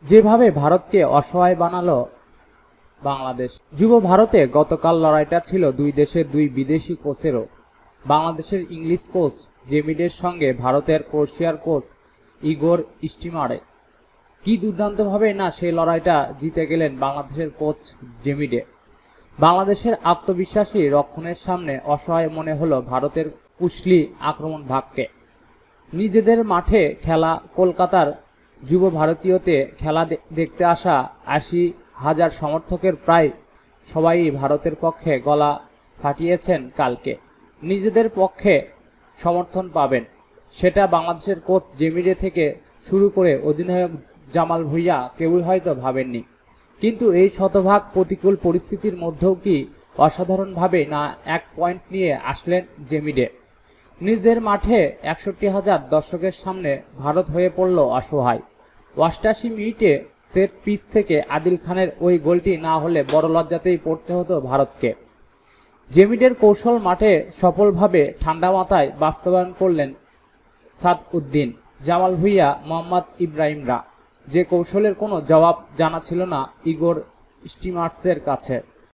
যেভাবে ভারতকে অসহায় বানালো বাংলাদেশ। যুব ভারতে গতকাল লড়াইটা ছিল দুই দেশের দুই বিদেশি কোচেরও। বাংলাদেশের ইংলিশ কোচ জেমিডের সঙ্গে ভারতের ক্রোয়েশিয়ার কোচ ইগোর স্টিমারে। কি দুর্দান্তভাবে না সেই লড়াইটা জিতে গেলেন বাংলাদেশের কোচ জেমিডে। বাংলাদেশের আত্মবিশ্বাসী রক্ষণের সামনে অসহায় মনে হলো ভারতের কুশলী আক্রমণ ভাগকে। নিজেদের মাঠে খেলা কলকাতার যুব ভারতীয়তে খেলা দেখতে আসা ৮০,০০০ সমর্থকের প্রায় সবাই ভারতের পক্ষে গলা ফাটিয়েছেন কালকে। নিজেদের পক্ষে সমর্থন পাবেন সেটা বাংলাদেশের কোচ জেমিডে থেকে শুরু করে অধিনায়ক জামাল ভুঁইয়া কেউই হয়তো ভাবেননি। কিন্তু এই শতভাগ প্রতিকূল পরিস্থিতির মধ্যেও কি অসাধারণভাবে না এক পয়েন্ট নিয়ে আসলেন জেমিডে। নিজেদের মাঠে ৬১,০০০ দর্শকের সামনে ভারত হয়ে পড়ল অসহায়। ৮৮ মিনিটে সেট পিচ থেকে আদিল খানের ওই গোলটি না হলে বড় লজ্জাতেই পড়তে হতো ভারতকে। জেমিডের কৌশল মাঠে সফলভাবে ঠান্ডা মাথায় বাস্তবায়ন করলেন সাদউদ্দিন, জামাল ভুঁইয়া, মোহাম্মদ ইব্রাহিমরা। যে কৌশলের কোনো জবাব জানা ছিল না ইগোর স্টিমার্সের কাছে।